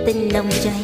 tình nồng cháy.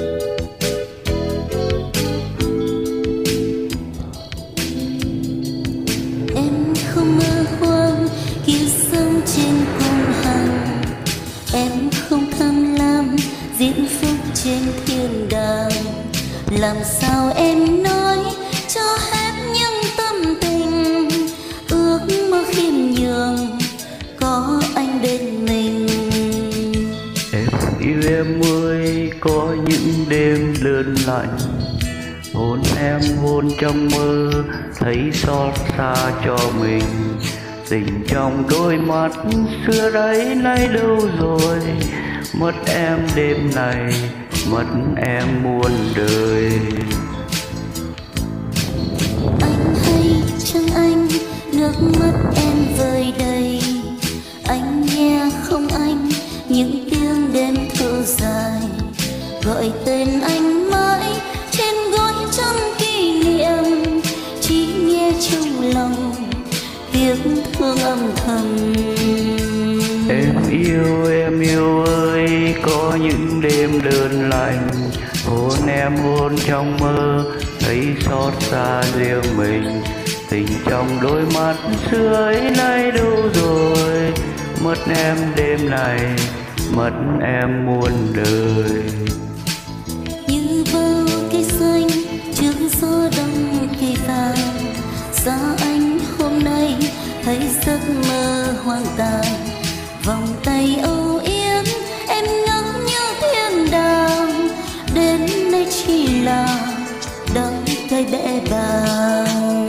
Em không mơ hoang kiêu sống trên cung hành, em không tham lam diễm phúc trên thiên đàng. Làm sao em nói cho hết những tâm tình, ước mơ khiêm nhường có anh bên mình. Em yêu em ơi, có những đêm đơn lạnh, hôn em hôn trong mơ thấy xót xa cho mình. Tình trong đôi mắt xưa đấy nay đâu rồi, mất em đêm này, mất em muôn đời. Anh hay chăng anh, nước mắt em vơi đầy. Anh nghe không anh, những tiếng đêm thơ dài gọi tên anh mãi trên gót trăm kỷ niệm. Chỉ nghe trong lòng tiếng thương âm thầm. Em yêu ơi, có những đêm đơn lạnh, hôn em hôn trong mơ thấy xót xa riêng mình. Tình trong đôi mắt xưa ấy nay đâu rồi, mất em đêm này, mất em muôn đời. Như bao cây xanh trước gió đông cây vàng, xa anh hôm nay thấy giấc mơ hoang tàn. Vòng tay âu yếm em ngỡ như thiên đàng, đến nay chỉ là đắng cay bẽ bàng.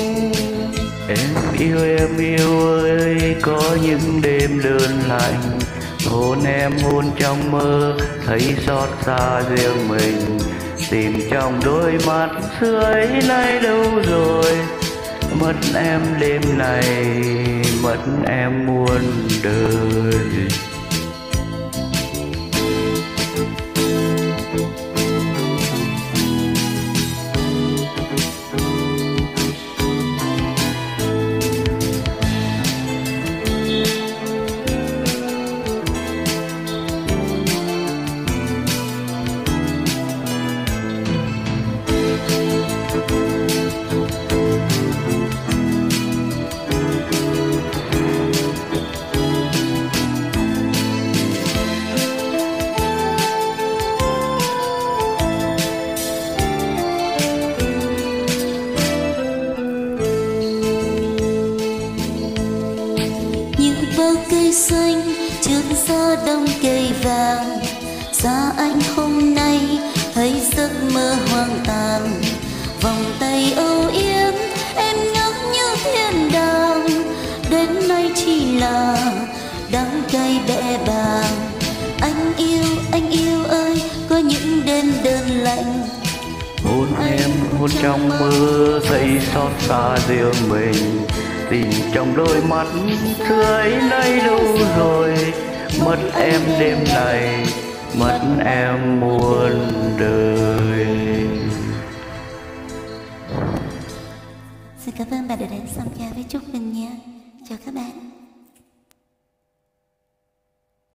Em yêu ơi, có những đêm đơn lạnh, hôn em hôn trong mơ thấy xót xa riêng mình. Tìm trong đôi mắt xưa ấy nay đâu rồi, mất em đêm này, mất em muôn đời. Bao cây xanh trước gió đông cây vàng, xa anh hôm nay thấy giấc mơ hoang tàn. Vòng tay âu yếm em ngỡ như thiên đàng, đến nay chỉ là đắng cay bẽ bàng. Anh yêu ơi, có những đêm đơn lạnh, Hôn em hôn trong mơ thấy xót xa riêng mình. Tình trong đôi mắt xưa ấy nay đâu rồi, mất em đêm này, mất em muôn đời. Xin cảm ơn bạn đã đến tham gia với Trúc Minh nha. Chào các bạn.